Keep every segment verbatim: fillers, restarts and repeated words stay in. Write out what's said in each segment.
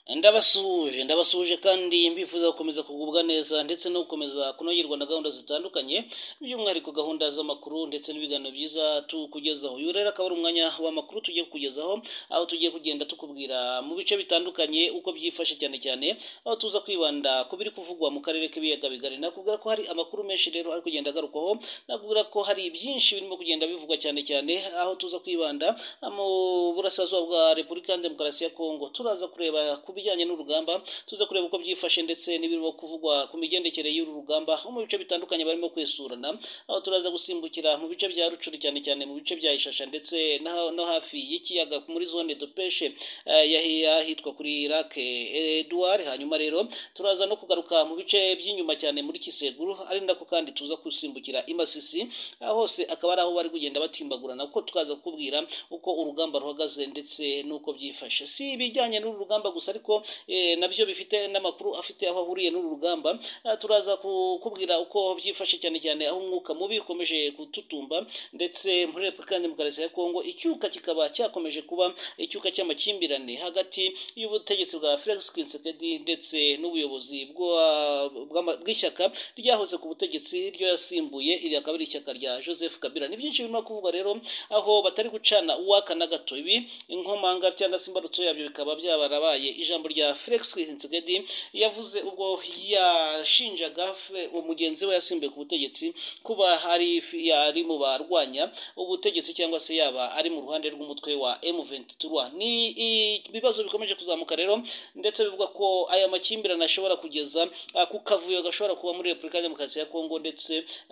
Ndabasuhuje ndabasuhuje kandi mbifuza gukomeza kugubwa neza ndetse no gukomeza kunogerwa na gahunda zitandukanye by'umwihariko gahunda z'amakuru ndetse n'ibiganiro byiza tukugezaho. Uyu rero akaba ari umwanya w'amakuru tugiye kukugezaho, aho tugiye kugenda tukubwira mu bice bitandukanye uko byifashe cyane cyane, aho tuza kwibanda ku biri kuvugwa mu karere k'ibiyaga bigari. Nakubwira ko hari amakuru menshi rero ari kugenda agarukwaho, nakubwira ko hari byinshi birimo kugenda bivugwa cyane cyane, aho tuza kwibanda mu burasirazuba bwa Repubulika ya Demokarasi ya Kongo. Turaza kureba ku bijyanye n'urugamba, tuza kureba uko byifashe ndetse n'ibirimo kuvugwa ku migendekere y'uru rugamba aho mu bice bitandukanye barimo kwesurana, aho turaza gusimbukira mu bice bya Rucuri cyane cyane mu bice bya Ishasha ndetse no hafi y'ikiyaga muri zone de peshe yahitwa kuri Lake Edouard. Hanyuma rero turaza no kugaruka mu bice by'inyuma cyane muri Kiseguru, ari nako kandi tuza gusimbukira i Masisi, hose akaba ari aho bari kugenda batimbagurana, uko tukaza kukubwira uko urugamba ruhagaze ndetse n'uko byifashe. Si ibijyanye n'uru rugamba gusa ariko E, nabyo bifite n'amakuru afite aho ahuriye n'uru rugamba. Turaza kukubwira uko byifashe cyane cyane aho umwuka mubi ukomeje kututumba ndetse muri Repubulika ya Demokarasi ya Kongo icyuka kikaba cyakomeje kuba icyuka cy'amakimbirane hagati y'ubutegetsi bwa Felix Tshisekedi ndetse n'ubuyobozi bw'ishyaka ryahoze ku butegetsi ryo yasimbuye, iri akaba ari ishyaka rya Joseph Kabila. Ni byinshi birimo kuvugwa rero aho batari gucana uwaka na gato. Ibi inkomanga cyangwa se imbarutso yabyo bikaba byabarabaye ijambo rya Felix Tshisekedi yavuze ubwo yashinjaga umugenzi we yasimbuye ku butegetsi kuba ari yari mu barwanya ubutegetsi cyangwa se yaba ari mu ruhande rw'umutwe wa M vingt-trois. Ni ibibazo bikomeje kuzamuka rero ndetse bivuga ko aya makimbirane ashobora kugeza ku kavuyo gashobora kuba muri Repubulika ya Demokarasi ya Kongo ndetse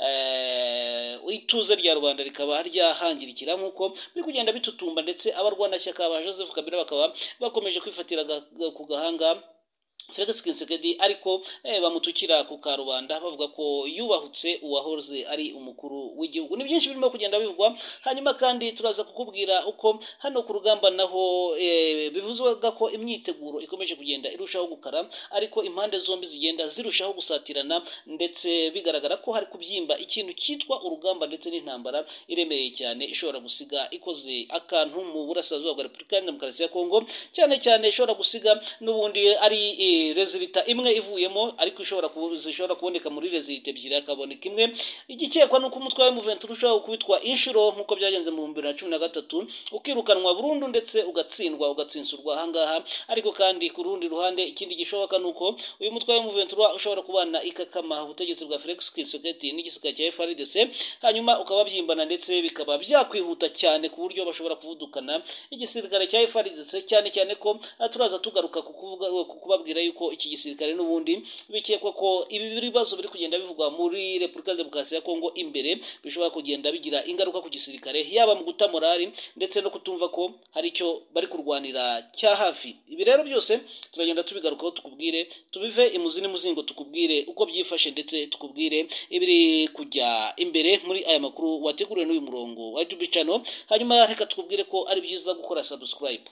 ituze rya rubanda rikaba ryahangirikira nk'uko biri kugenda bitutumba, ndetse abarwanashyaka ba Joseph Kabila bakaba bakomeje kwifatira ku gahanga Felix Tshisekedi, ariko eh, bamutukira ku karubanda bavuga ko yubahutse uwahoze ari umukuru w'igihugu. Ni byinshi birimo kugenda bivugwa. Hanyuma kandi turaza kukubwira uko hano ku rugamba naho eh, bivuzwaga ko imyiteguro ikomeje kugenda irushaho gukara, ariko impande zombi zigenda zirushaho gusatirana ndetse bigaragara ko hari kubyimba ikintu cyitwa urugamba ndetse n'intambara iremereye cyane ishobora gusiga ikoze akantu mu burasirazuba bwa Repubulika ya Demokarasi ya Kongo, cyane cyane ishobora gusiga n'ubundi ari eh, rezilita imwe ivuyemo, ariko ishobora zishobora kuboneka muri rezilita ebyiri akaboneka imwe. Igikekwa nuko umutwe wa M vingt-trois urushaho kubitwa inshuro nk'uko byagenze mu bibiri na cumi na gatatu, ukirukanwa burundu ndetse ugatsindwa ugatsinsurwa ahangaha. Ariko kandi ku rundi ruhande ikindi gishoboka nuko uyu mutwe wa M vingt-trois ushobora kubana ikakama ubutegetsi bwa Felix Tshisekedi n'igisirikare cya F R D C, hanyuma ukaba byimbana ndetse bikaba byakwihuta cyane ku buryo bashobora kuvudukana igisirikare cya F R D C, cyane cyane ko turaza tugaruka ku kuvuga kubabwira yuko iki gisirikare n'ubundi bikekwa ko ibi bibazo biri kugenda bivugwa muri Repubulika ya Demokarasi ya Kongo imbere bishobora kugenda bigira ingaruka ku gisirikare, yaba mu guta morali ndetse no kutumva ko hari icyo bari kurwanira cya hafi. Ibi rero byose turagenda tubigarukaho, tukubwire tubive imuzi n'imuzingo, tukubwire uko byifashe ndetse tukubwire ibiri kujya imbere muri aya makuru wateguriwe n'uyu murongo wa YouTube channel. Hanyuma reka tukubwire ko ari byiza gukora subscribe.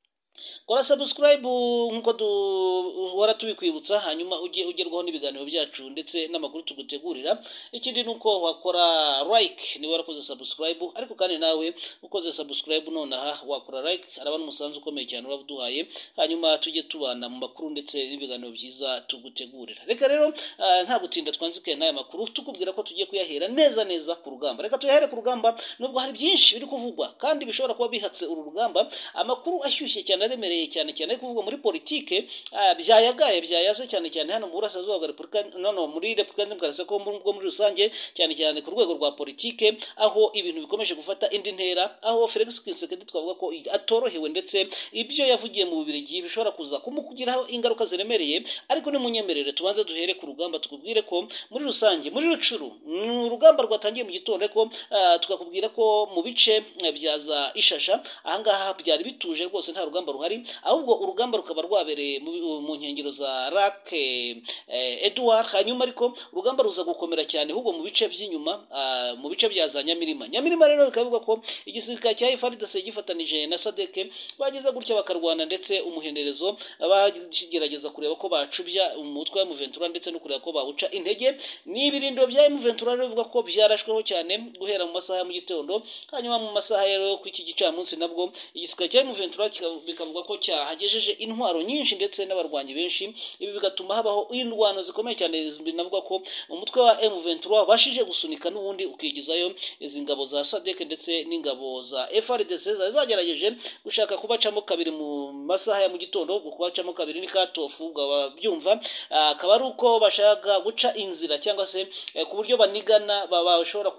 Kora subscribe nkuko duhora tubikwibutsa, hanyuma ujye ugerwaho n'ibiganiro byacu ndetse n'amakuru tugutegurira. Ikindi nuko wakora like niba warakoze subscribe, ariko kandi nawe ukoze subscribe nonaha wakora like, araba n'umusanzu ukomeye cyane wabuduhaye, hanyuma tujye tubana mu makuru ndetse n'ibiganiro byiza tugutegurira. Reka rero uh, nta gutinda twanzike n'aya makuru tukubwira ko tugiye kuyahera neza neza ku rugamba. Reka tuyahere ku rugamba, nubwo hari byinshi biri kuvugwa kandi bishobora kuba bihatse uru rugamba, amakuru ashyushye cyane aremereye cyane cyane kuvuga muri politike uh, byayagaye byayaze cyane cyane hano mu burasirazuba bwa Repubulika no no muri Repubulika ya Demokarasi ya Kongo muri rusange, cyane cyane ku rwego rwa politike, aho ibintu bikomeje gufata indi ntera, aho Felix Tshisekedi twavuga ko atorohewe ndetse ibyo yavugiye mu Bubiligi bishobora kuza kumukugiraho ingaruka ziremereye. Ariko ni munyemerere tubanze duhere ku rugamba, tukubwire ko muri rusange muri Rucuru urugamba rwatangiye mu gitondo, ko uh, tukakubwira ko mu bice byaza Ishasha ahangaha byari bituje rwose, nta rugamba ruhari, ahubwo urugamba rukaba rwabereye mu nkengero za Lake Edouard. Hanyuma ariko urugamba ruza gukomera cyane ahubwo mu bice by'inyuma, uh, mu bice bya za Nyamirima. Nyamirima rero bikavuga ko igisirikare cya F R D C gifatanije na Sadek bageze gutya bakarwana ndetse umuhenderezo bagerageza kureba ko bacubya umutwe wa M vingt-trois ndetse no kureba ko bawuca intege. Ni ibirindiro bya M vingt-trois rero bivuga ko byarashweho cyane guhera mu masaha mu gitondo, hanyuma mu masaha rero ku iki gicamunsi nabwo igisirikare cya M vingt-trois bikaba bikavuga ko cyahagejeje intwaro nyinshi ndetse n'abarwanyi benshi, ibi bigatuma habaho indwano zikomeye cyane. Binavuga ko umutwe wa M vingt-trois wabashije gusunika n'ubundi ukigizayo izi ngabo za Sadek ndetse n'ingabo za F R D C zagerageje gushaka kubacamo kabiri mu masaha ya mu gitondo. Kubacamo kabiri ni katofu babyumva, akaba ari uko bashaka guca inzira cyangwa se ku buryo banigana bashobora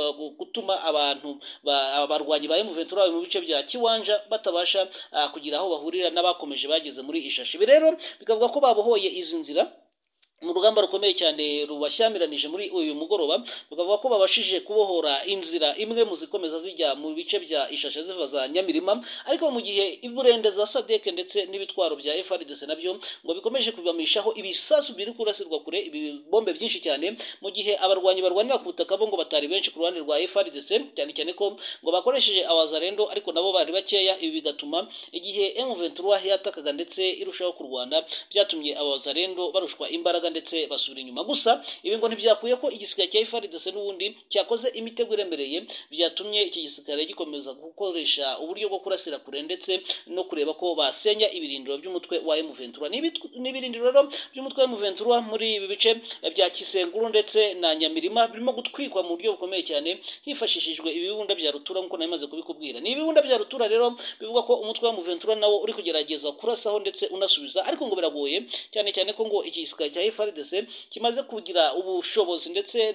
gutuma abantu abarwanyi ba M vingt-trois mu bice bya Kiwanja batabasha kugira aho bahurira n'abakomeje bageze muri Ishashi. Ibi rero bikavuga ko babohoye izi nzira mu rugamba rukomeye cyane rubashyamiranyije muri uyu mugoroba. Bakavuga ko babashije kubohora inzira imwe mu zikomeza zijya mu bice bya Ishashe ziva za Nyamirima, ariko mu gihe iburende za Sadek ndetse n'ibitwaro bya F R D C nabyo ngo bikomeje kubamishaho ibisasu biri kurasirwa kure, ibibombe byinshi cyane, mu gihe abarwanyi barwanira ku butaka bo ngo batari benshi ku ruhande rwa F R D C, cyane cyane ko ngo bakoresheje abazarendo ariko nabo bari bakeya. Ibi bigatuma igihe M vingt-trois yatakaga ndetse irushaho kurwana, byatumye abazarendo barushwa imbaraga ndetse basubira inyuma. Gusa ibi ngo ntibyakuye ko igisirikare cya F R D C n'ubundi cyakoze imitego iremereye, byatumye iki gisirikare gikomeza gukoresha uburyo bwo kurasira kure ndetse no kureba ko basenya ibirindiro by'umutwe wa M vingt-trois. N'ibirindiro rero by'umutwe wa M vingt-trois muri ibi bice bya Kisenguru ndetse na Nyamirima birimo gutwikwa mu buryo bukomeye cyane hifashishijwe ibibunda bya rutura, nk'uko namaze kubikubwira. Ni ibibunda bya rutura rero bivuga ko umutwe wa M vingt-trois nawo uri kugerageza kurasaho ndetse unasubiza, ariko ngo biragoye cyane cyane ko ngo iki gisirikare cya F R D C kimaze kugira ubushobozi ndetse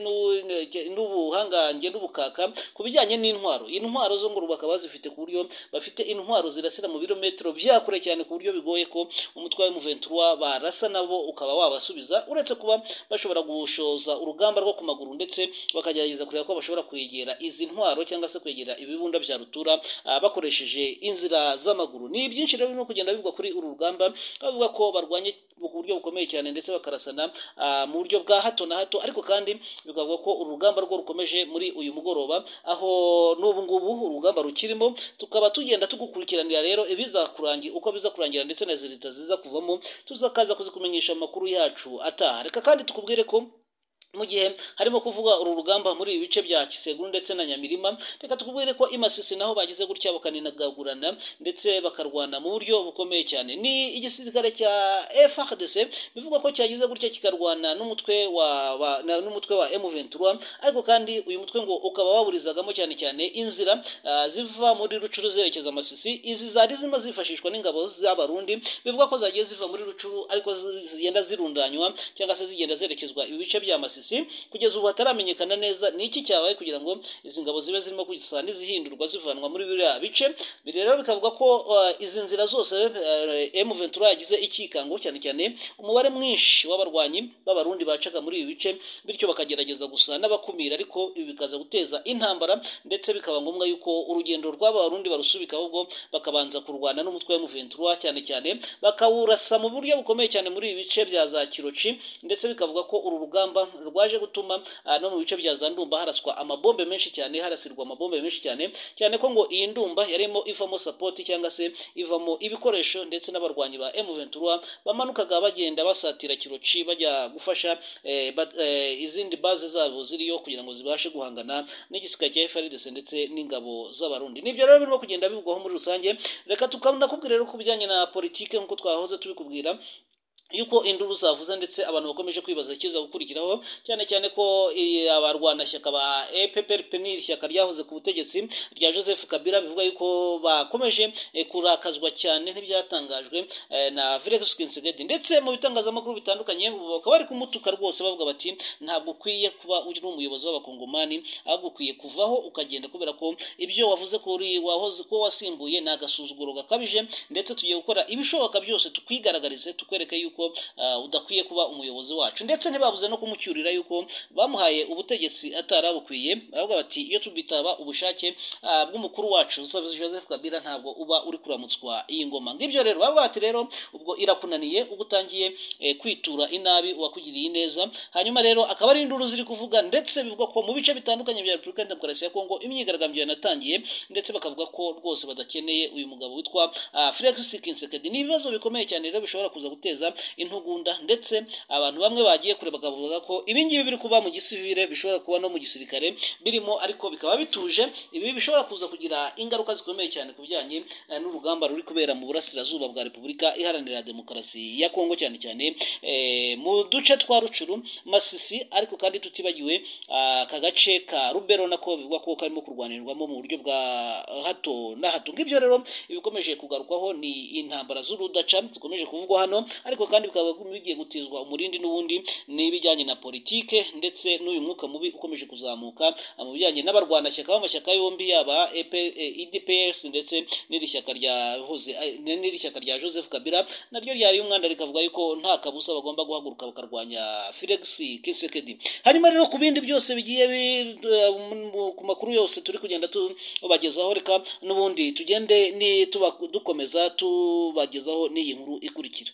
n'ubuhangange n'ubukaka ku bijyanye n'intwaro. Intwaro zo ngo bakaba bazifite ku buryo bafite intwaro zirasira mu birometero bya kure cyane, ku buryo bigoye ko umutwe wa M vingt-trois barasa nabo ukaba wabasubiza, uretse kuba bashobora gushoza urugamba rwo ku maguru ndetse bakagerageza kureba ko bashobora kwegera izi ntwaro cyangwa se kwegera ibibunda bya rutura bakoresheje inzira z'amaguru. Ni byinshi rero birimo kugenda bivugwa kuri uru rugamba, bavuga ko barwanye ku buryo bukomeye cyane ndetse bakarasana mu buryo bwa hato na hato, ariko kandi bikavuga ko urugamba rwo rukomeje muri uyu mugoroba, aho n'ubu ngubu urugamba rukirimo. Tukaba tugenda tugukurikiranira rero ibizakurangira uko biza kurangira ndetse na zilita ziza kuvamo, tuzakaza kuzikumenyesha amakuru yacu ataha. Reka kandi tukubwire ko mu gihe harimo kuvuga uru rugamba muri ibi bice bya Kiseguru ndetse na Nyamirima, reka tukubwire ko Imasisi naho bagize gutya bakaninagagurana ndetse bakarwana mu buryo bukomeye cyane. Ni igisirikare cya F R D C bivuga ko cyagize gutya kikarwana n'umutwe wa n'umutwe wa M vingt-trois, ariko kandi uyu mutwe ngo ukaba waburizagamo cyane cyane inzira uh, ziva muri Rucuru zerekeza Masisi. Izi zari zimo zifashishwa n'ingabo z'abarundi, bivuga ko zagiye ziva muri Rucuru ariko zigenda zirundanywa cyangwa se zigenda zerekezwa ibi bice bya Masisi. Kugeza ubu hataramenyekana neza ni iki cyabaye kugira ngo izi ngabo zibe zirimo kugisa n'izihindurwa zivanwa muri biriya bice. Rero bikavuga ko uh, izi nzira zose uh, M vingt-trois yagize ikikango, cyane cyane umubare mwinshi w'abarwanyi b'abarundi bacaga muri ibi bice, bityo bakagerageza gusa n'abakumira, ariko ibi bikaza guteza intambara ndetse bikaba ngombwa yuko urugendo rw'aba barundi barusubika, ahubwo bakabanza kurwana n'umutwe wa M vingt-trois cyane cyane bakawurasa mu buryo bukomeye cyane muri ibi bice bya za Kiroci, ndetse bikavuga ko uru rugamba rwaje gutuma uh, no mu bice bya za Ndumba haraswa amabombe menshi cyane, harasirwa amabombe menshi cyane cyane ko ngo iyi Ndumba yarimo ivamo support cyangwa se ivamo ibikoresho, ndetse n'abarwanyi ba M vingt-trois bamanukaga bagenda basatira Kiroci bajya gufasha eh, but, eh, izindi base zabo ziriyo kugira ngo zibashe guhangana n'igisirikare cya F R D C ndetse n'ingabo z'abarundi. Nibyo rero birimo kugenda bivugwaho muri rusange. Reka tukabona kubwira rero ku bijyanye na politike nk'uko twahoze tubikubwira yuko induru zavuze ndetse abantu bakomeje kwibaza ikiza gukurikiraho, cyane cyane ko abarwanashyaka ba E P P R P ni ishyaka ryahoze ku butegetsi rya Joseph Kabila, bivuga yuko bakomeje kurakazwa cyane ntibyatangajwe na Felix Tshisekedi, ndetse mu bitangazamakuru bitandukanye bakaba bari kumutuka rwose bavuga bati ntabwo ukwiye kuba uri umuyobozi w'abakongomani, ahubwo ukwiye kuvaho ukagenda, kubera ko ibyo wavuze ko uri wahoze ko wasimbuye ni agasuzuguro gakabije, ndetse tugiye gukora ibishoboka byose tukwigaragarize tukwereke yuko Uh, udakwiye kuba umuyobozi wacu. Ndetse ntibabuze no kumucyurira yuko bamuhaye ubutegetsi atarabukwiye, baravuga bati iyo tubitaba ubushake uh, bw'umukuru wacu Joseph Kabila ntabwo uba uri kuramutswa iyi ngoma. Ngibyo rero bavuga bati rero ubwo irakunaniye, ubwo utangiye eh, kwitura inabi uwakugiriye neza. Hanyuma rero akaba ari induru ziri kuvuga, ndetse bivuga ko mu bice bitandukanye bya Repubulika ya Demokarasi ya Kongo imyigaragambyo yanatangiye, ndetse bakavuga ko rwose badakeneye uyu mugabo witwa uh, Felix Tshisekedi. Ni ibibazo bikomeye cyane rero bishobora kuza guteza intugunda ndetse abantu bamwe bagiye kure bakavuga ko ibi ngibi biri kuba mu gisivile bishobora kuba no mu gisirikare birimo ariko bikaba bituje. Ibi bishobora kuza kugira ingaruka zikomeye cyane ku bijyanye n'urugamba ruri kubera mu burasirazuba bwa Repubulika Iharanira Demokarasi ya Kongo, cyane cyane e, mu duce twa Rucuru, Masisi, ariko kandi tutibagiwe aka gace ka Rubero nako bivugwa ko karimo kurwanirwamo mu buryo bwa hato na hato. Ngibyo rero ibikomeje kugarukwaho ni intambara z'urudaca zikomeje kuvugwa hano, ariko kandi bikaba bigiye gutizwa umurindi n'ubundi n'ibijyanye na politike ndetse n'uyu mwuka mubi ukomeje kuzamuka mu bijyanye n'abarwanashyaka b'amashyaka yombi yaba E D P S ndetse n'iri shyaka rya hoze n'iri shyaka rya Joseph Kabila naryo ryari umwanda rikavuga yuko nta kabusa bagomba guhaguruka bakarwanya Felix Tshisekedi. Hanyuma rero ku bindi byose bigiye ku makuru yose turi kugenda tubagezaho, reka n'ubundi tugende ni dukomeza tubagezaho n'iyi nkuru ikurikira.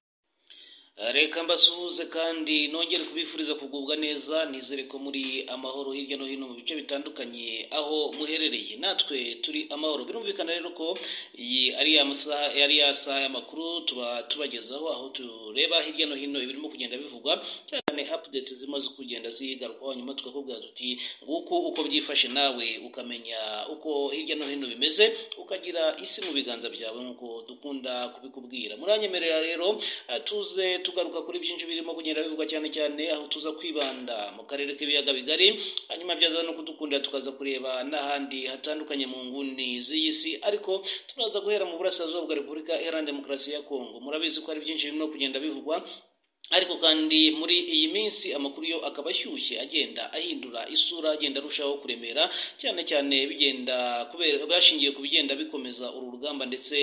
Reka mbasuhuze kandi nongere kubifuriza kugubwa neza, nizere ko muri amahoro hirya no hino mu bice bitandukanye aho muherereye. Natwe turi amahoro. Birumvikana rero ko iyi ari ya masaha yari ya saa y'amakuru tuba tubagezaho, aho tureba hirya no hino ibirimo kugenda bivugwa, cyane update zimaze kugenda zigarukaho, nyuma tukakubwira tuti nguko uko byifashe nawe ukamenya uko hirya no hino bimeze, ukagira isi mu biganza byawe nk'uko dukunda kubikubwira. Muranyemerera rero tuze tugaruka kuri byinshi birimo kugenda bivugwa, cyane cyane aho tuza kwibanda mu karere k'ibiyaga bigari, hanyuma byaza no kudukundira tukaza kureba n'ahandi hatandukanye mu nguni z'iyi si, ariko turaza guhera mu burasirazuba bwa Repubulika Iharanira Demokarasi ya Kongo. Murabizi ko hari byinshi birimo kugenda bivugwa, ariko kandi muri iyi minsi amakuru yo akaba ashyushye agenda ahindura isura, agenda arushaho kuremera, cyane cyane bigenda kubera bashingiye ku bigenda bikomeza uru rugamba ndetse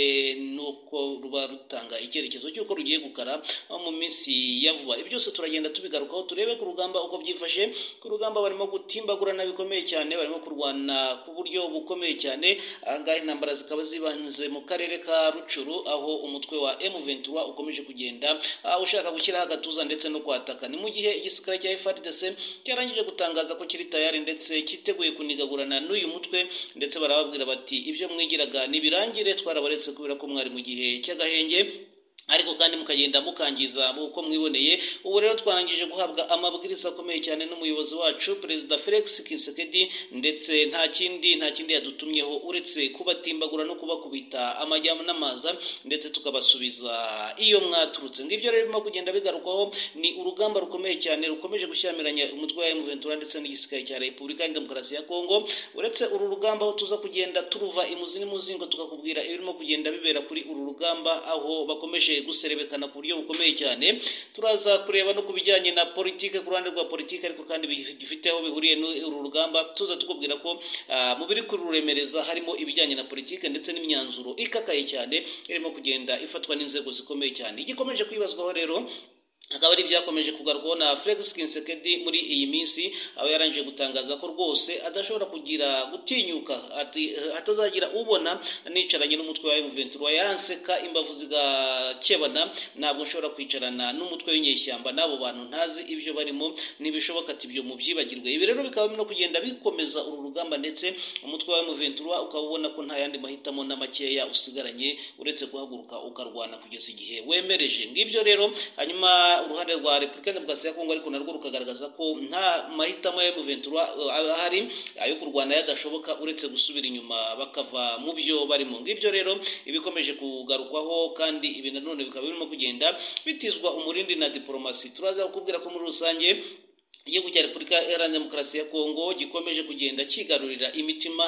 nuko ruba rutanga icyerekezo cy'uko rugiye gukara mu minsi ya vuba. Ibi byose turagenda tubigarukaho, turebe ku rugamba uko byifashe. Ku rugamba barimo gutimbagurana bikomeye cyane, barimo kurwana ku buryo bukomeye cyane. Ahangaha intambara zikaba zibanze mu karere ka Rucuru, aho umutwe wa M vingt-trois ukomeje kugenda ushaka gushyiraho agatuza ndetse no kwataka. Ni mu gihe igisirikare cya F A R D C cyarangije gutangaza ko kiri tayari ndetse cyiteguye kunigagurana n'uyu mutwe, ndetse barababwira bati ibyo mwigiraga nibirangire, twarabaretse kubera ko mwari mu gihe cy'agahenge, ariko kandi mukagenda mukangiza uko mwiboneye. Ubu rero twarangije guhabwa amabwiriza akomeye cyane n'umuyobozi wacu Perezida Felix Tshisekedi, ndetse nta kindi nta kindi yadutumyeho uretse kubatimbagura no kubakubita amajyamo n'amaza, ndetse tukabasubiza iyo mwaturutse. Ngibyo rero birimo kugenda bigarukwaho, ni urugamba rukomeye cyane rukomeje gushyamiranya umutwe wa M vingt-trois ndetse n'igisirikare cya Repubulika ya Demokarasi ya Kongo. Uretse uru rugamba aho tuza kugenda turuva imuzi n'imuzingo tukakubwira ibirimo kugenda bibera kuri uru rugamba, aho bakomeje guserebekana ku buryo bukomeye cyane. Turaza kureba no kubijyanye na politike, ku ruhande rwa politike ariko kandi bifite aho bihuriye n'uru rugamba. Tuza tukubwira ko uh, mu biri kururemereza harimo ibijyanye na politike ndetse n'imyanzuro ikakaye cyane irimo kugenda ifatwa n'inzego zikomeye cyane. Igikomeje kwibazwaho rero akaba ari byakomeje kugarwaho na Felix Tshisekedi muri iyi minsi, aho yarangije gutangaza ko rwose adashobora kugira gutinyuka, ati atazagira ubona nicaranye n'umutwe wa M vingt-trois yanseka imbavu zigakebana, ntabwo nshobora kwicarana n'umutwe w'inyeshyamba n'abo bantu ntazi ibyo barimo, nibishoboka ati ibyo mubyibagirwe. Ibi rero bikaba no kugenda bikomeza uru rugamba, ndetse umutwe wa M vingt-trois ukaba ubona ko nta yandi mahitamo na makeya usigaranye uretse guhaguruka ukarwana kugeza igihe wemereje. Ngibyo rero hanyuma uruhande rwa Repubulika ya Demokarasi ya Kongo ariko narwo rukagaragaza ko nta mahitamo ya M vingt-trois ahari ayo kurwana yadashoboka uretse gusubira inyuma bakava mu byo barimo. Ngibyo rero ibikomeje kugarukwaho, kandi ibi nanone bikaba birimo kugenda bitizwa umurindi na diplomasi. Turaza kukubwira ko muri rusange igihugu cya Repubulika Iharanira Demokarasi ya Kongo gikomeje kugenda kigarurira imitima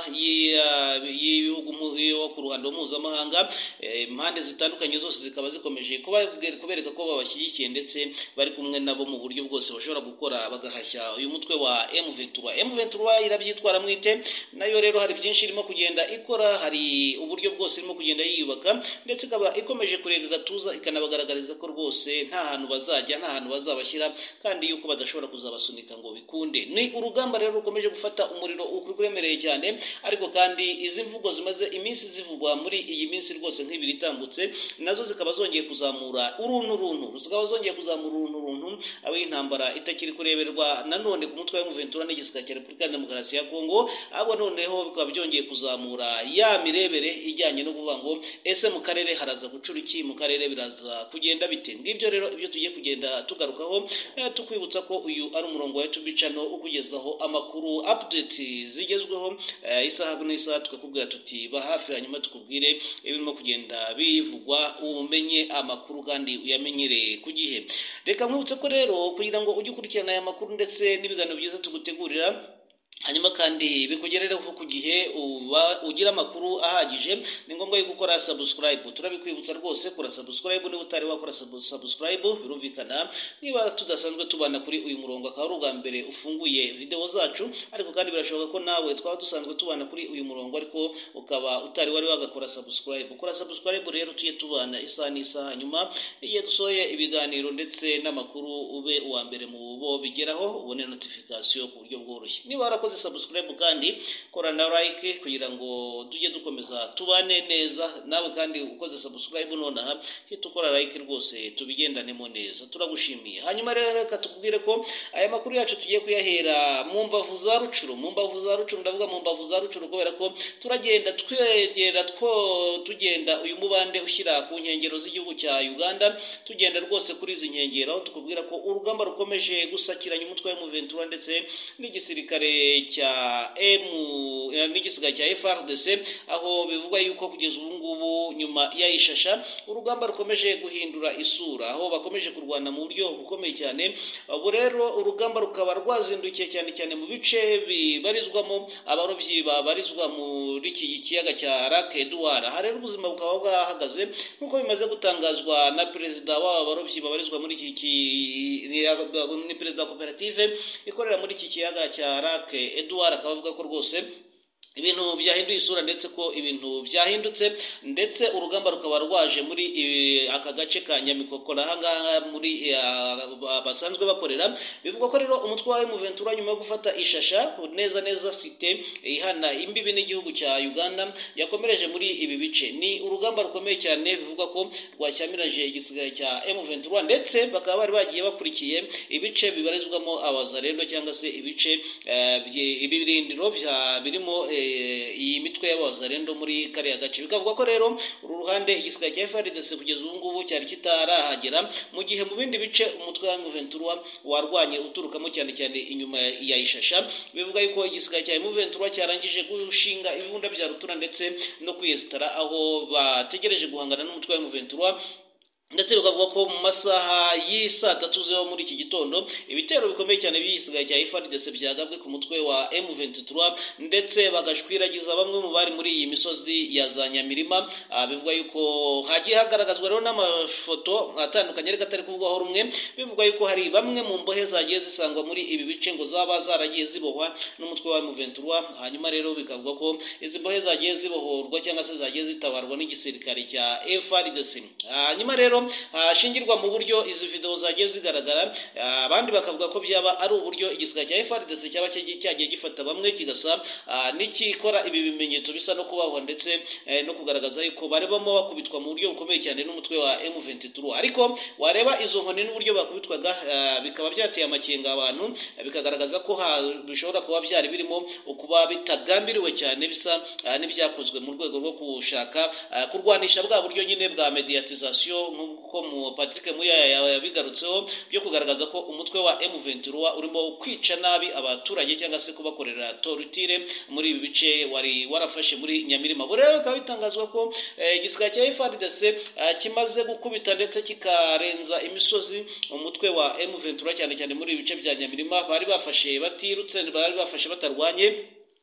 y'ibihugu yo ku ruhando mpuzamahanga. Impande zitandukanye zose zikaba zikomeje kubereka ko babashyigikiye ndetse bari kumwe nabo mu buryo bwose bashobora gukora bagahashya uyu mutwe wa M vingt-trois. M vingt-trois irabyitwara mwite nayo rero hari byinshi irimo kugenda ikora, hari uburyo bwose irimo kugenda yiyubaka, ndetse ikaba ikomeje kurega gatuza ikanabagaragariza ko rwose nta hantu bazajya, nta hantu bazabashyira, kandi yuko badashobora kuzaba kubasunika ngo bikunde. Ni urugamba rero rukomeje gufata umuriro ukuremereye cyane, ariko kandi izi mvugo zimaze iminsi zivugwa muri iyi minsi rwose nk'ibiri itambutse nazo zikaba zongeye kuzamura uruntu runtu zikaba zongeye kuzamura uruntu runtu abo intambara itakiri kureberwa nanone ku mutwe wa M vingt trois n'igisirikare cya Repubulika ya Demokarasi ya Kongo, abo noneho bikaba byongeye kuzamura ya mirebere ijyanye no kuvuga ngo ese mu karere haraza gucura iki, mu karere biraza kugenda bite. Ngibyo rero ibyo tugiye kugenda tugarukaho, eh, tukwibutsa ko uyu ari umurongo wa YouTube channel ukugezaho amakuru update zigezweho eh, isaha n'isaha, tukakubwira tuti ba hafi, hanyuma tukubwire ibirimo kugenda bivugwa umenye amakuru kandi uyamenyereye ku gihe. Reka nkwibutse ko rero kugira ngo ujye ukurikirana aya makuru ndetse n'ibiganiro byiza tugutegurira, hanyuma kandi bikugerereho ku gihe uba ugira amakuru ahagije, ni ngombwa yo gukora subscribe. Turabikwibutsa rwose kora subscribe niba utari wakora subscribe. Birumvikana niba tudasanzwe tubana kuri uyu murongo akaba ari ubwa mbere ufunguye video zacu, ariko kandi birashoboka ko nawe twaba dusanzwe tubana kuri uyu murongo ariko ukaba utari wari wagakora subscribe. Kora subscribe rero tuye tubana isaha n'isaha, hanyuma iyo dusoye ibiganiro ndetse n'amakuru ube uwa mbere mu bo bigeraho, ubone notification ku buryo bworoshye. Niba warakoze subscribe kandi kora na like kugira ngo tujye dukomeza tubane neza nawe, kandi ukoze subscribe nonaha hita ukora like rwose tubigendanemo neza, turagushimiye. Hanyuma rero reka tukubwire ko aya makuru yacu tugiye kuyahera mu mbavu za Rucuru. Mu mbavu za Rucuru ndavuga mu mbavu za Rucuru kubera ko turagenda twegera two tugenda uyu mubande ushyira ku nkengero z'igihugu cya Uganda, tugenda rwose kuri izi nkengero tukubwira ko urugamba rukomeje gusakiranya umutwe wa M vingt trois ndetse n'igisirikare cya M n'igisirikare cya F R D C, aho bivugwa yuko kugeza ubu ngubu nyuma ya Ishasha urugamba rukomeje guhindura isura, aho bakomeje kurwana mu buryo bukomeye cyane. Ubu rero urugamba rukaba rwazindukiye cyane cyane mu bice bibarizwamo abarobyi babarizwa muri iki kiyaga cya Lac Edouard. Aha rero ubuzima bukaba bwahagaze nk'uko bimaze gutangazwa na perezida w'aba barobyi babarizwa muri iki ni perezida wa koperative ikorera muri iki kiyaga cya Lac Edouard, akaba avuga ko rwose ibintu byahinduye isura ndetse ko ibintu byahindutse, ndetse urugamba rukaba rwaje muri aka gace ka Nyamikokora ahangaha muri basanzwe bakorera. Bivugwa ko rero umutwe wa M vingt trois nyuma yo gufata Ishasha neza neza site ihana imbibi n'igihugu cya Uganda yakomereje muri ibi bice. Ni urugamba rukomeye cyane, bivugwa ko rwashyamiranje igisigaye cya M vingt trois ndetse bakaba bari bagiye bakurikiye ibice bibarizwamo abazarendo cyangwa se ibice ibirindiro bya birimo iyi mitwe y'abazarendo muri kariya gace. Bikavuga ko rero uru ruhande igisirikare cya F R D C kugeza ubu ngubu cyari kitarahagera, mu gihe mu bindi bice umutwe wa M vingt trois warwanye uturukamo cyane cyane inyuma ya Ishasha. Bivuga yuko igisirikare cya M vingt trois cyarangije gushinga ibibunda bya rutura ndetse no kwiyesitara aho bategereje guhangana n'umutwe wa M vingt trois, ndetse bikavuga ko mu masaha y'isa tatu zo muri iki gitondo ibitero bikomeye cyane by'igisigaye cya F R D C byagabwe ku mutwe wa M vingt trois ndetse bagashwiragiza bamwe mu bari muri iyi misozi ya za Nyamirima. Bivuga yuko hagiye hagaragazwa rero n'amafoto atandukanye ariko atari kuvugwaho rumwe, bivuga yuko hari bamwe mu mbohe zagiye zisangwa muri ibi bice ngo zaba zaragiye zibohwa n'umutwe wa M vingt trois. Hanyuma rero bikavuga ko izi mbohe zagiye zibohorwa cyangwa se zagiye zitabarwa n'igisirikare cya F R D C. Hanyuma rero shingirwa mu buryo izi video zagiye zigaragara, abandi bakavuga ko byaba ari uburyo igisirikare cya F R D C cyaba cyagiye gifata bamwe kigasa n'ikikora ibi bimenyetso bisa no kubaho ndetse no kugaragaza yuko barebamo bakubitwa mu buryo bukomeye cyane n'umutwe wa M vingt trois. Ariko wareba izo nkoni n'uburyo bakubitwaga bikaba byateye amakenga abantu, bikagaragaza ko bishobora kuba byari birimo kuba bitagambiriwe cyane, bisa n'ibyakozwe mu rwego rwo gushaka kurwanisha bwa buryo nyine bwa mediatisation ko mu Patrick Muyaya yabigarutseho byo kugaragaza ko umutwe wa M vingt trois urimo kwica nabi abaturage cyangwa se kubakorera torture muri ibi bice wari warafashe muri Nyamirima. Bo rero bikaba bitangazwa ko igisirikare cya F R D C kimaze gukubita ndetse kikarenza imisozi umutwe wa M vingt trois cyane cyane muri ibi bice bya Nyamirima bari bafashe batirutse, bari bafashe batarwanye.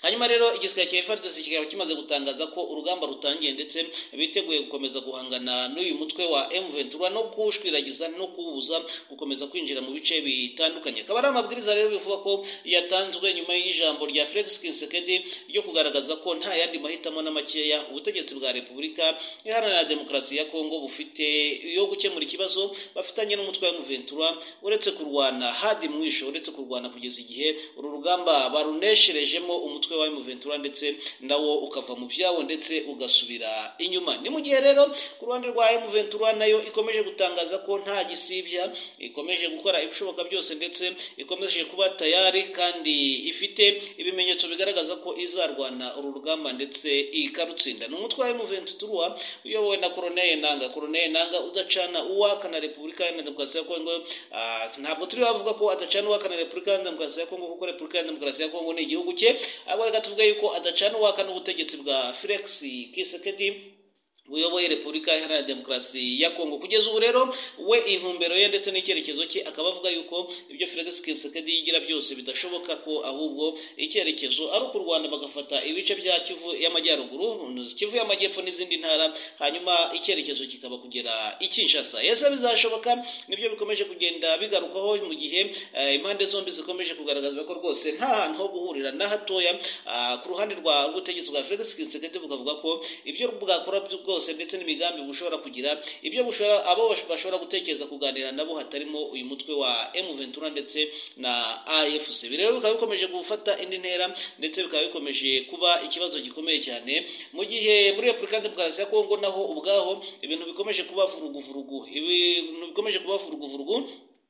hanyuma rero igisirikare cya F A R D C kikaba kimaze gutangaza ko urugamba rutangiye ndetse biteguye gukomeza guhangana n'uyu mutwe wa M ventura no kuwushwiragiza no kuwubuza gukomeza kwinjira mu bice bitandukanye. Akaba ari amabwiriza rero bivuga ko yatanzwe nyuma y'ijambo rya Felix Tshisekedi ryo kugaragaza ko nta yandi mahitamo na makeya ubutegetsi bwa Repubulika Iharanira Demokarasi ya Kongo bufite yo gukemura ikibazo bafitanye n'umutwe wa M ventura uretse kurwana hadi mwisho, uretse kurwana kugeza igihe uru rugamba barunesherejemo umutwe wa M ventura ndetse nawo ukava mu byawo ndetse ugasubira inyuma. Ni mu gihe rero ku ruhande rwa M ventura nayo ikomeje gutangaza ko nta gisibya, ikomeje gukora ibishoboka byose ndetse ikomeje kuba tayari kandi ifite ibimenyetso bigaragaza ko izarwana uru rugamba ndetse ikarutsinda. Ni umutwe wa M ventura uyobowe na Colonel Nanga. Colonel Nanga udacana uwakana Repubulika ya Demokarasi ya Kongo. Uh, ntabwo turi bavuga ko adacana uwakana Repubulika ya Demokarasi ya Kongo kuko Repubulika ya Demokarasi ya Kongo ni igihugu cye, ahubwo reka tuvuge yuko adacana uwakana ubutegetsi bwa Felix Tshisekedi uyoboye Repubulika Iharanira Demokarasi ya Kongo. Kugeza ubu rero we intumbero ye ndetse n'icyerekezo cye akaba avuga yuko ibyo Felix Tshisekedi yigira byose bidashoboka, ko ahubwo icyerekezo ari uko u Rwanda bagafata ibice bya Kivu y'Amajyaruguru, Kivu y'Amajyepfo n'izindi ntara, hanyuma icyerekezo kikaba kugera i Kinshasa. Ese bizashoboka? Nibyo bikomeje kugenda bigarukaho mu gihe uh, impande zombi zikomeje kugaragaza ko rwose nta hantu ho guhurira na hatoya. Uh, ku ruhande rwa rw'ubutegetsi bwa Felix Tshisekedi bukavuga ko ibyo bwakora bwose ndetse n'imigambi bushobora kugira ibyo bushobora abo bashobora gutekereza kuganira nabo hatarimo uyu mutwe wa M ventura ndetse na A F C. Birero bikaba bikomeje gufata indi ntera ndetse bikaba bikomeje kuba ikibazo gikomeye cyane mu gihe muri Repubulika ya Demokarasi ya Kongo naho ubwaho ibintu bikomeje kuba vuruguvurugu ibintu bikomeje kuba vuruguvurugu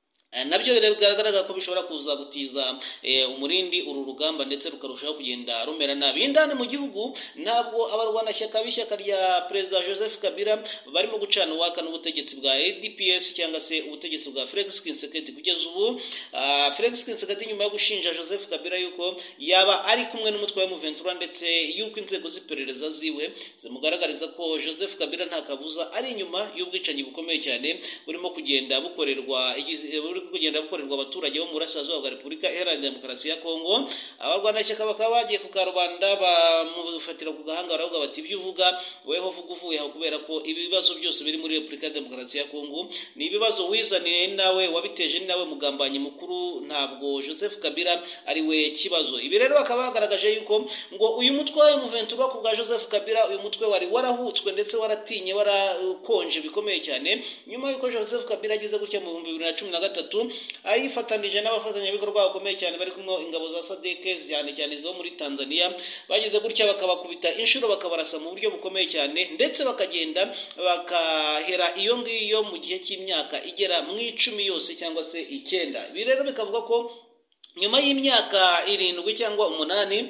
nabyo bigaragara ko bishobora kuza gutiza e, umurindi uru rugamba ndetse rukarushaho kugenda rumera nabi. Indani mu gihugu ntabwo abarwanashyaka b'ishyaka rya Perezida Joseph Kabila barimo gucana uwaka n'ubutegetsi bwa A D P S cyangwa se ubutegetsi bwa Felix Tshisekedi. Kugeza ubu uh, Felix Tshisekedi nyuma yo gushinja Joseph Kabila yuko yaba ari kumwe n'umutwe wa M ventura ndetse yuko inzego z'iperereza ziwe zimugaragariza ko Joseph Kabila nta kabuza ari inyuma y'ubwicanyi bukomeye cyane burimo kugenda bukorerwa kugenda bukorerwa abaturage bo mu burasirazuba bwa Repubulika Iharanira Demokarasi ya Kongo. Abarwanashyaka bakaba bagiye ku karubanda bamufatira ku gahanga baravuga bati ibyo uvuga weho vuga uvuye aho, kubera ko ibibazo byose biri muri Repubulika ya Demokarasi ya Kongo ni ibibazo wizaniye nawe wabiteje ni nawe mugambanyi mukuru, ntabwo Joseph Kabila ari we kibazo. Ibi rero bakaba bagaragaje yuko ngo uyu mutwe wa M ventura ku bwa Joseph Kabila uyu mutwe wari warahutswe ndetse waratinye warakonje bikomeye cyane nyuma yuko Joseph Kabila ageze gutya mu bihumbi bibiri na cumi na gatatu ayifatanije n'abafatanyabikorwa bakomeye cyane bari kumwe ingabo za S A D C cyane cyane zo muri Tanzania, bageze gutya bakabakubita inshuro bakabarasa mu buryo bukomeye cyane ndetse bakagenda bakahera iyo ngiyo mu gihe cy'imyaka igera mu icumi yose cyangwa se icyenda. Ibi rero bikavuga ko nyuma y'imyaka irindwi cyangwa umunani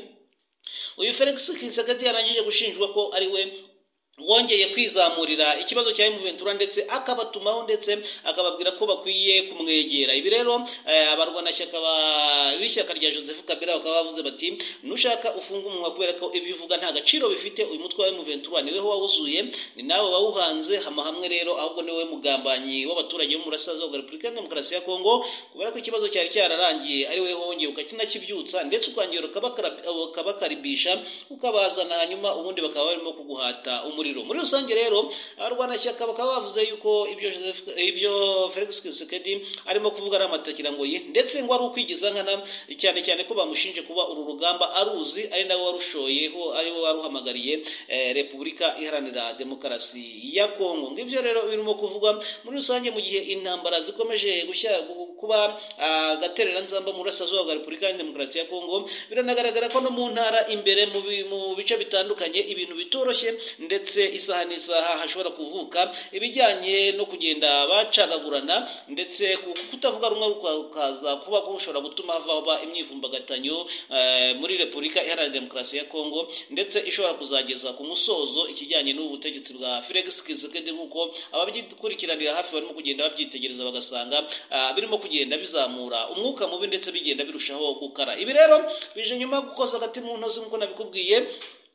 uyu Felix Tshisekedi yarangije gushinjwa ko ari we wongeye kwizamurira ikibazo cya M ventura ndetse akabatumaho ndetse akababwira ko bakwiye kumwegera. Ibi rero eh, abarwanashyaka b'ishyaka rya Joseph Kabila bakaba bavuze bati nushaka ufunga umunwa kubera ko ibivuga nta gaciro bifite, uyu mutwe wa M ventura niwe wawuzuye, ni nawe wawuhanze hama hamwe rero ahubwo niwe mugambanyi w'abaturage bo mu burasirazuba bwa Repubulika ya Demokarasi ya Kongo, kubera ko ikibazo cyari cyararangiye ari we wongeye ukakinakibyutsa ndetse ukangera ukabakaribisha ukabazana hanyuma ubundi bakaba barimo kuguhata umuriro. Muri rusange rero abarwanashyaka bakaba bavuze yuko ibyo ibyo Felix Tshisekedi arimo kuvuga ari amatakira ngo ye ndetse ngo ari ukwigiza nkana, cyane cyane ko bamushinje kuba uru rugamba aruzi ari nawe warushoyeho ari we waruhamagariye eh, Repubulika Iharanira Demokarasi ya Kongo. Ngibyo rero birimo kuvugwa muri rusange mu gihe intambara zikomeje gushya kuba uh, gaterera nzamba mu burasirazuba bwa Repubulika ya Demokarasi ya Kongo. Biranagaragara ko no mu ntara imbere mu bice bitandukanye ibintu bitoroshye ndetse isaha n'isaha hashobora kuvuka ibijyanye no kugenda bacagagurana ndetse kutavuga rumwe ukaza kuba gushobora gutuma hava imyivumbagatanyo uh, muri Repubulika Iharanira Demokarasi ya Kongo ndetse ishobora kuzageza ku musozo ikijyanye n'ubu butegetsi bwa Felix Tshisekedi, nk'uko ababikurikiranira hafi barimo kugenda babyitegereza bagasanga uh, birimo kugenda bizamura umwuka mubi ndetse bigenda birushaho gukara. Ibi rero bije nyuma gukoza agati mu ntozi nk'uko nabikubwiye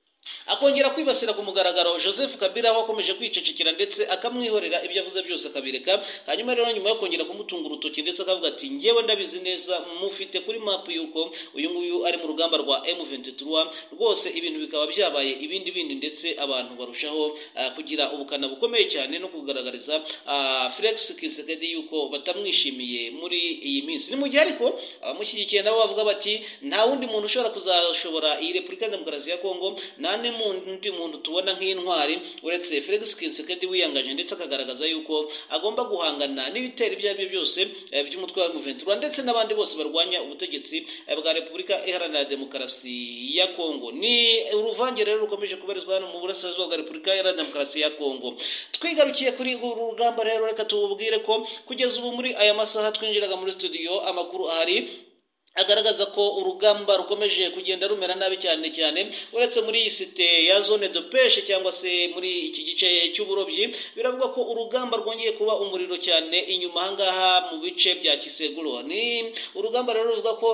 akongera kwibasira ku mugaragaro Joseph Kabila aho akomeje kwicecekera ndetse akamwihorera ibyo avuze byose akabireka. Hanyuma rero nyuma yo kongera kumutunga urutoki ndetse akavuga ati ngewe ndabizi neza mufite kuri map yuko uyu nguyu ari mu rugamba rwa M twenty-three, rwose ibintu bikaba byabaye ibindi bindi ndetse abantu barushaho uh, kugira ubukana bukomeye cyane no kugaragariza uh, Felix Tshisekedi yuko batamwishimiye muri iyi minsi. Ni mu gihe ariko abamushyigikiye nabo bavuga bati nta wundi muntu ushobora kuzashobora iyi Repubulika ya Demokarasi ya Kongo, nta n'undi muntu tubona nk'intwari uretse Felix Tshisekedi wiyangaje ndetse akagaragaza yuko agomba guhangana n'ibitero ibyo ari byo byose by'umutwe wa M twenty-three ndetse n'abandi bose barwanya ubutegetsi bwa Repubulika Iharanira Demokarasi ya Kongo. Ni uruvange rero rukomeje kubarizwa hano mu burasirazuba bwa Repubulika Iharanira Demokarasi ya Kongo. Twigarukiye kuri uru rugamba rero, reka tububwire ko kugeza ubu muri aya masaha twinjiraga muri studio amakuru ahari agaragaza ko urugamba rukomeje kugenda rumera nabi cyane cyane, uretse muri iyi site ya zone de pêche cyangwa se muri iki gice cy'uburobyi. Biravuga ko urugamba rwongeye kuba umuriro cyane inyuma ahangaha mu bice bya Kiseguro. Ni urugamba rero ruvuga ko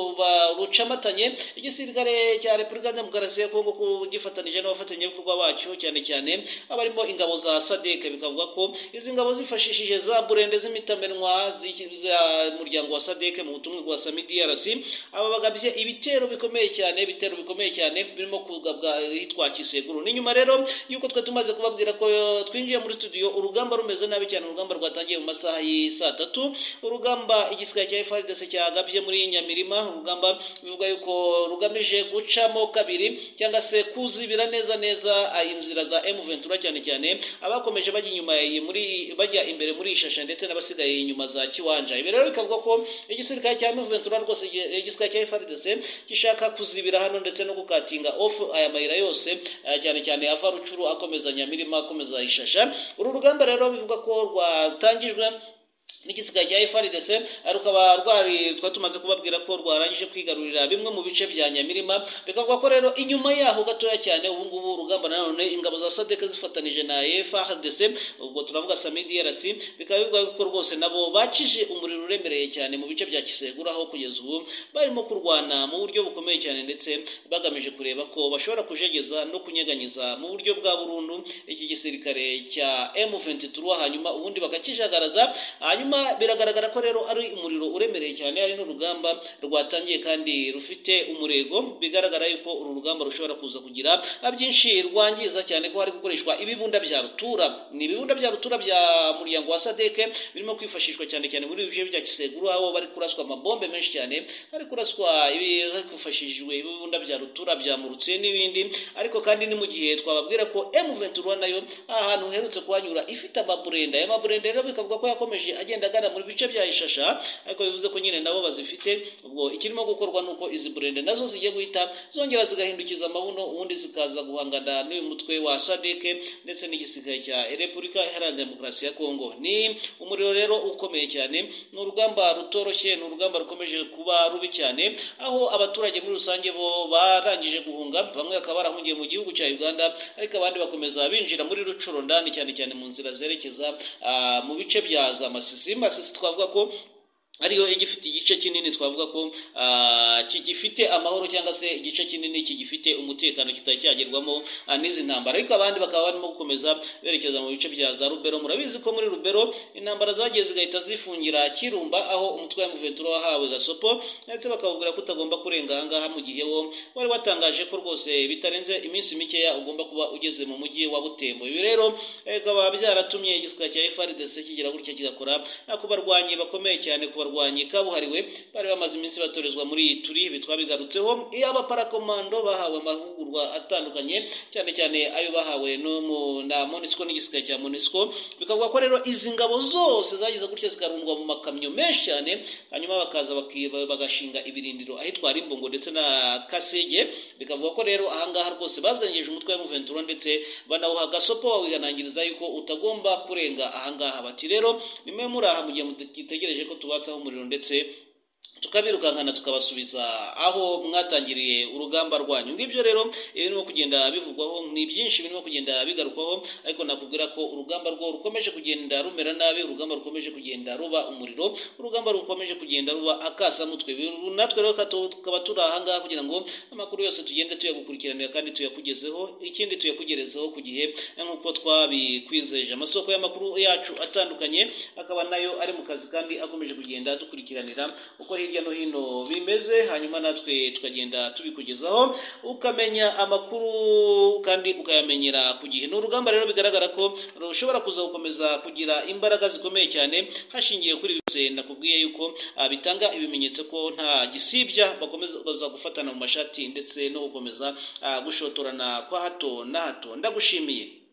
rucamatanye igisirikare cya Repubulika ya Demokarasi ya Kongo kugifatanije n'abafatanyabikorwa bacyo cyane cyane abarimo ingabo za SADC. Bikavuga ko izi ngabo zifashishije za burende z'imitamenwa z'umuryango wa SADC mu butumwa bwa Samidi aba bagabye ibitero bikomeye cyane ibitero bikomeye cyane birimo kugabwa hitwa Kiseguro. Ni nyuma rero yuko twe tumaze kubabwira ko twinjiye muri studio urugamba rumeze nabi cyane, urugamba rwatangiye mu masaha y'isa tatu, urugamba igisirikare cya F A R D C cyagabye muri Nyamirima, urugamba bivuga yuko rugamije gucamo kabiri cyangwa se kuzibira neza neza inzira za M twenty-three cyane cyane abakomeje bajya inyuma muri bajya imbere muri Ishasha ndetse n'abasigaye inyuma za Kiwanja. Ibi rero bikavuga ko igisirikare cya M twenty-three rwose igisirikare cya F A R D C gishaka kuzibira hano ndetse no gukatinga off aya mayira yose cyane cyane ava Rucuru akomeza Nyamirima akomeza Ishasha. Uru rugamba rero bivuga ko rwatangijwe n'igisirikare cya F A R D C rukaba rwari twa tumaze kubabwira ko rwarangije kwigarurira bimwe mu bice bya Nyamirima. Bikavuga ko rero inyuma yaho gatoya cyane ubu ngubu urugamba nanone ingabo za SADC zifatanije na F A R D C, ubwo turavuga Samidi R C, bikaba bivuga ko rwose nabo bakije umuriro uremereye cyane mu bice bya Kisegura, aho kugeza ubu barimo kurwana mu buryo bukomeye cyane ndetse bagamije kureba ko bashobora kujegeza no kunyeganyiza mu buryo bwa burundu iki gisirikare cya M twenty-three, hanyuma ubundi bakakijagaraza. Hanyuma biragaragara ko rero ari umuriro uremereye cyane, ari n'urugamba rwatangiye kandi rufite umurego. Bigaragara yuko uru rugamba rushobora kuza kugira byinshi rwangiza cyane, ko hari gukoreshwa ibibunda bya rutura. Ni ibibunda bya rutura bya muryango wa SADC birimo kwifashishwa cyane cyane muri bice bya Kiseguru, aho bari kuraswa amabombe menshi cyane, hari kuraswa ibifashishijwe ibibunda bya rutura byamurutse n'ibindi. Ariko kandi ni mu gihe twababwira ko M twenty-three nayo ahantu herutse kuhanyura ifite amaburenda. Aya maburenda rero bikavuga ko yakomeje agenda agana muri bice bya Ishasha, ariko bivuze ko nyine nabo bazifite. Ubwo ikirimo gukorwa nuko izi burende nazo zigiye guhita zongera zigahindukiza amabuno, ubundi zikaza guhangana n'uyu mutwe wa SADC ndetse n'igisirikare cya Repubulika Iharanira Demokarasi ya Kongo. Ni umuriro rero ukomeye cyane, ni urugamba rutoroshye, ni urugamba rukomeje kuba rubi cyane, aho abaturage muri rusange bo barangije guhunga, bamwe bakaba barahungiye mu gihugu cya Uganda, ariko abandi bakomeza binjira muri Rucuro ndani cyane cyane mu nzira zerekeza uh, mu bice bya za Masisi. Masisi twavuga ko ariyo igifite igice kinini twavuga ko kigifite amahoro cyangwa se igice kinini kigifite umutekano kitari cyagerwamo n'izi ntambara, ariko abandi bakaba barimo gukomeza berekeza mu bice bya za Rubero. Murabizi ko muri Rubero intambara zagiye zigahita zifungira Kirumba, aho umutwe wa M twenty-three wahawe Gasopo, ndetse bakababwira ko utagomba kurenga ahangaha, mu gihe wo wari watangaje ko rwose bitarenze iminsi mikeya ugomba kuba ugeze mu mujyi wa Butembo. Ibi rero bikaba byaratumye igisirikare cya F A R D C kigira gutya kigakora ku barwanyi bakomeye cyane, ku barwanyi kabuhariwe bari bamaze iminsi batorezwa muri Turi. Bitwa bigarutseho iyo abaparakomando bahawe amahugurwa atandukanye, cyane cyane ayo bahawe no na MONUSCO n'igisirikare cya MONUSCO. Bikavuga ko rero izi ngabo zose zagize gutya zikarundwa mu makamyo menshi cyane, hanyuma bakaza bagashinga ibirindiro ahitwa Rimbongo ndetse na Kasege. Bikavuga ko rero ahangaha rwose bazangeje umutwe wa M twenty-three ndetse banawuha Gasopo bawihanangiriza yuko utagomba kurenga ahangaha. Bati rero nimwe muri aha mu gihe mutegereje ko tubatsaho umuriro ndetse tukabirukankana tukabasubiza aho mwatangiriye urugamba rwanyu. Ngibyo rero birimo kugenda bivugwaho, ni byinshi birimo kugenda bigarukwaho, ariko nakubwira ko urugamba rwo rukomeje kugenda rumera nabi, urugamba rukomeje kugenda ruba umuriro, urugamba rukomeje kugenda ruba akasamutwe. Natwe rero tukaba turi ahangaha kugira ngo amakuru yose tugende tuyagukurikiranira kandi tuyakugezeho, ikindi tuyakugerezeho ku gihe nk'uko twabikwizeje. Amasoko y'amakuru yacu atandukanye akaba nayo ari mu kazi kandi akomeje kugenda dukurikiranira uko hirya no hino bimeze, hanyuma natwe tukagenda tubikugezaho ukamenya amakuru kandi ukayamenyera ku gihe. Ni urugamba rero bigaragara ko rushobora kuza gukomeza kugira imbaraga zikomeye cyane, hashingiye kuri byose nakubwiye yuko bitanga ibimenyetso ko nta gisibya bakomeza gufatana mu mashati ndetse no gukomeza gushotorana kwa hato na hato. Ndagushimiye.